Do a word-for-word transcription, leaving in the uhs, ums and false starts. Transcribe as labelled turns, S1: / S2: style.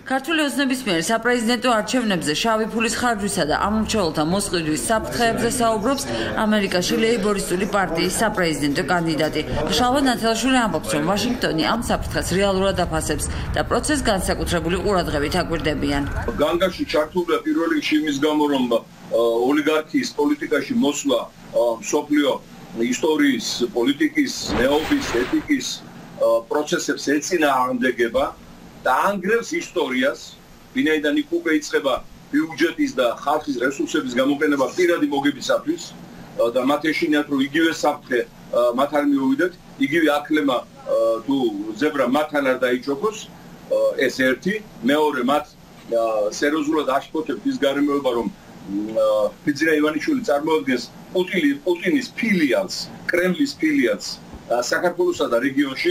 S1: ქართული ოცნების მიერ საპრეზიდენტო არჩევნებზე შავი ფულის ხარჯვისა და ამომრჩეველთა მოსყიდვის საფრთხეებზე საუბრობს ამერიკაში ლეიბორისტული პარტიის საპრეზიდენტო კანდიდატი. შალვა ნათელაშვილი ამბობს, რომ ვაშინგტონი ამ საფრთხეს რეალურად აფასებს და პროცესს განსაკუთრებული ყურადღებით აკვირდებიან.
S2: განგაში ჩართულია პირველ რიგში იმის გამო, რომ ოლიგარქიის პოლიტიკაში მოსვლა მსოფლიო ისტორიის, პოლიტიკის, ნეობის, ეთიკის პროცესებს ეწინააღმდეგება და ანგრევს ისტორიას, ვინაიდან იქ უკვე იწყება ბიუჯეტის და ხალხის რესურსების გამოყენება პირადი მოგებისათვის და მათ ეშინიათ, რომ იგივე საფრთხე მათ არ მიუვიდეთ, იგივე აქლემა თუ ზებრა მათთან არ დაიჩოქოს, ეს ერთი, მეორე მათ სერიოზულად აშფოთებთ ის გარემოება, რომ ბიძინა ივანიშვილი წარმოადგენს პუტინის ფილიალს, კრემლის ფილიალს საქართველოსა და რეგიონში.